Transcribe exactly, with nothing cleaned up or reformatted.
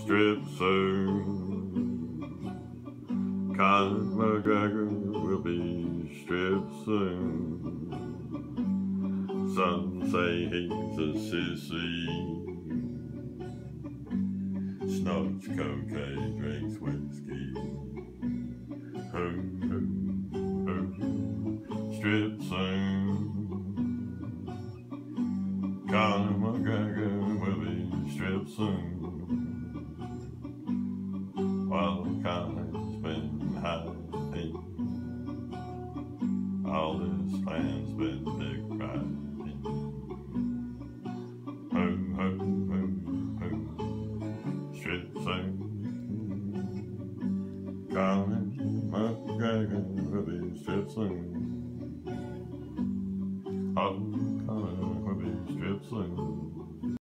strip soon. Conor McGregor will be stripped soon. Some say he's a sissy, smokes cocaine, drinks whiskey. Ho, ho, ho, strip soon. Conor McGregor will be stripped soon. While Conor's been hiding, all his plans been big riding. Ho, ho, ho, ho, strip soon. Conor McGregor will be stripped soon.